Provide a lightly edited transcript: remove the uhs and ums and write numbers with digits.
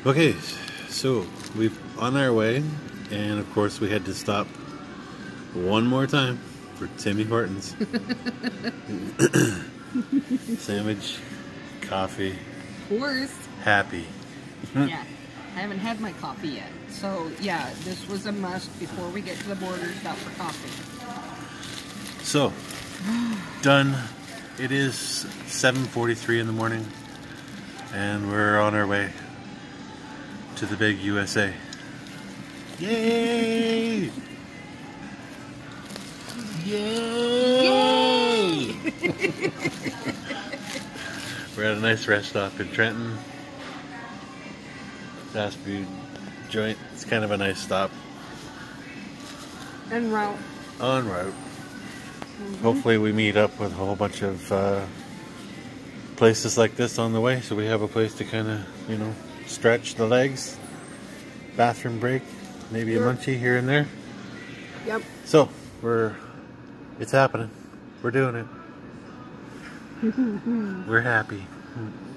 Okay, so we've on our way, and of course we had to stop one more time for Timmy Hortons. Sandwich, coffee, Of course. happy. Yeah, I haven't had my coffee yet. So yeah, this was a must before we get to the border stop for coffee. So, done. It is 7:43 in the morning, and we're on our way to the big USA. Yay! Yay! We're at a nice rest stop in Trenton. Fast food joint. It's kind of a nice stop. En route. En route. Hopefully we meet up with a whole bunch of places like this on the way, so we have a place to kind of, you know, stretch the legs, bathroom break, maybe a munchie here and there. Yep. So it's happening. We're doing it. We're happy.